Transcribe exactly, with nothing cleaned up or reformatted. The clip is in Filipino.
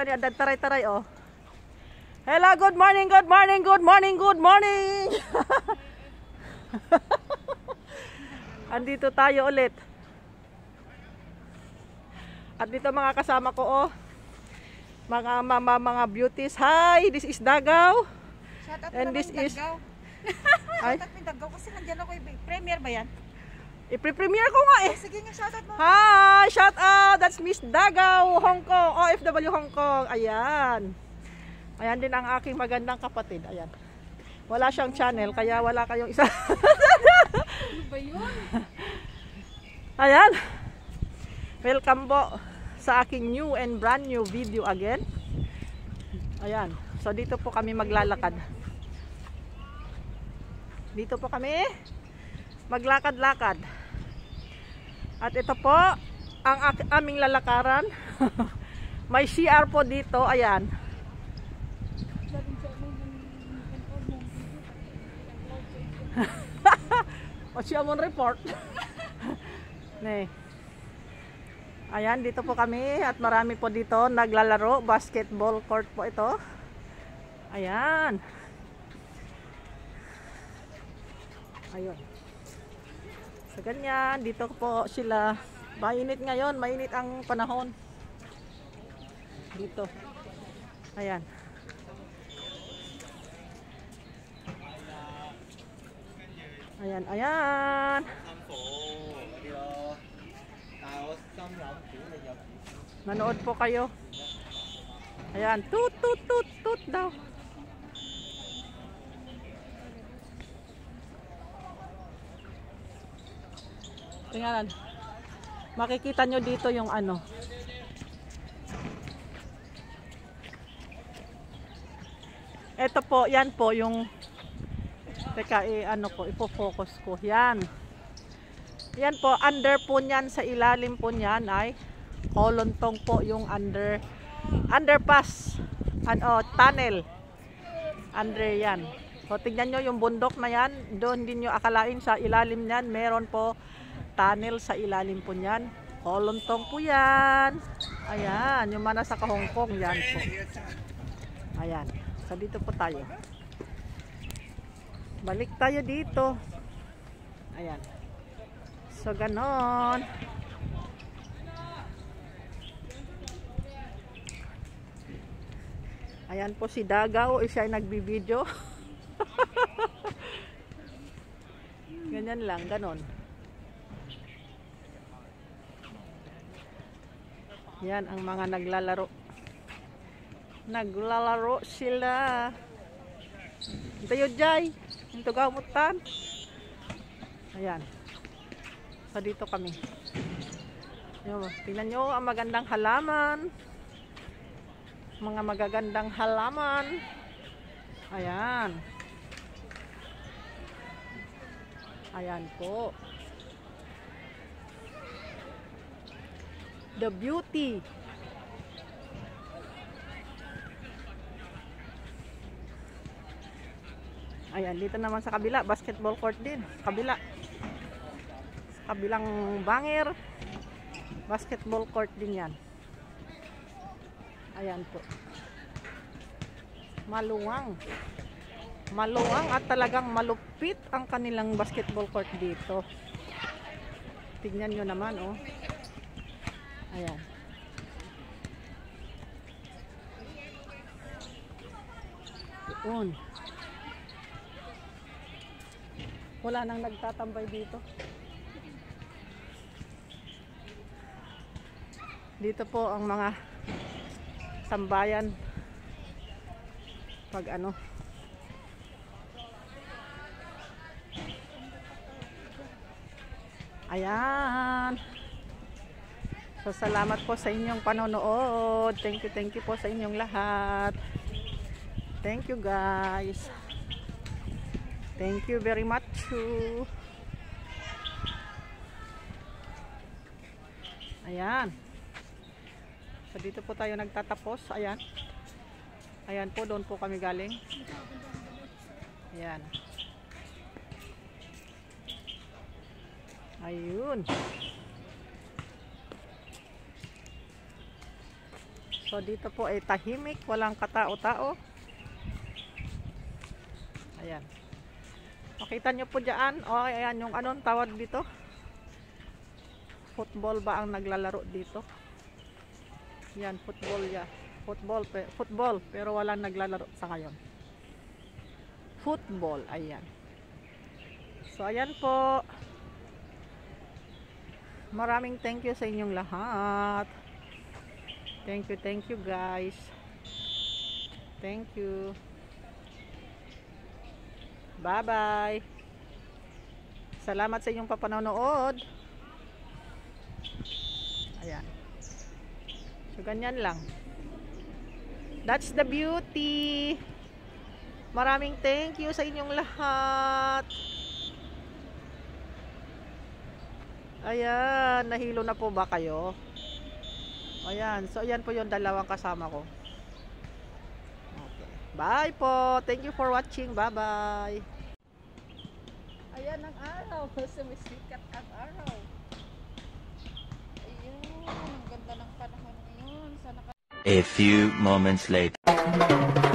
Kita niya, taray-taray, oh. Hello, good morning, good morning, good morning, good morning. Andito tayo ulit. At dito mga kasama ko, oh. Mga mama, mga beauties. Hi, this is Dagaw. Shout out And this is Ay, shout out mo Dagaw kasi nandiyan ako. Premier ba yan? I-pre-premiere ko nga eh. Sige nga, shout out mo. Hi, shout out. That's Miss Dagaw, Hong Kong, O F W Hong Kong. Ayan. Ayan din ang aking magandang kapatid. Ayan. Wala siyang channel, kaya wala kayong isa. Ano ba yun? Ayan. Welcome po sa aking new and brand new video again. Ayan. So dito po kami maglalakad. Dito po kami maglakad-lakad. At ito po ang aming lalakaran. May C R po dito. Ayan. O siya mo report. Ne. Ayan, dito po kami at marami po dito naglalaro. Basketball court po ito. Ayan. Ayun. So ganyan, dito po sila. Mainit ngayon, mainit ang panahon. Dito. Ayan. Ayan, ayan. Manood po kayo. Ayan, tut tut tut tut daw. Tingnan. Makikita nyo dito yung ano. Ito po, yan po yung teka, eh, ano ko, ipo-focus ko. Yan. Yan po, under po niyan, sa ilalim po niyan ay Kolontong po yung under underpass. Ano, tunnel. Under yan. So, tignan nyo yung bundok na yan. Doon din nyo akalain sa ilalim niyan. Meron po tunnel sa ilalim po niyan. Kolontong po yan. Ayan. Yung mana sa Hong Kong, yan po. Ayan. So, dito po tayo. Balik tayo dito. Ayan. So, ganon. Ayan po si Dagaw. Siya ay nagbibideo. Ganyan lang. Ganon. Yan ang mga naglalaro. Naglalaro sila. Tayo jay. Ito gamutan. Ayan. So dito kami. Yo, tingnan nyo ang magandang halaman. Mga magagandang halaman. Ayan. Ayan po. The beauty. Ayan, dito naman sa kabila, basketball court din. Kabila. Sa kabilang bangir, basketball court din yan. Ayan po. Maluwang. Maluwang at talagang malupit ang kanilang basketball court dito. Tignan nyo naman, oh. Ayan. Doon. Wala nang nagtatambay dito. Dito po ang mga tambayan pag ano. Ayan. So salamat po sa inyong panonood. Thank you, thank you po sa inyong lahat. Thank you guys. Thank you very much. Ayan. So dito po tayo nagtatapos. Ayan. Ayan po, doon po kami galing. Ayan. Ayun. So dito po ay tahimik, walang katao-tao. Ayan. Makita nyo po dyan. O, ayan yung anong tawag dito. Football ba ang naglalaro dito? Yan, football ya. Football, pe, football, pero walang naglalaro sa ngayon. Football, ayan. So, ayan po. Maraming thank you sa inyong lahat. Thank you, thank you guys. Thank you. Bye-bye. Salamat sa inyong papanonood. Ayan. So, ganyan lang. That's the beauty. Maraming thank you sa inyong lahat. Ayan. Nahilo na po ba kayo? Ayan. So, ayan po yung dalawang kasama ko. Okay. Bye po. Thank you for watching. Bye-bye. Ayan ang araw. Sumisikat ang araw. Ayun. Ang ganda ng panahon ngayon. Sana ka A few moments later.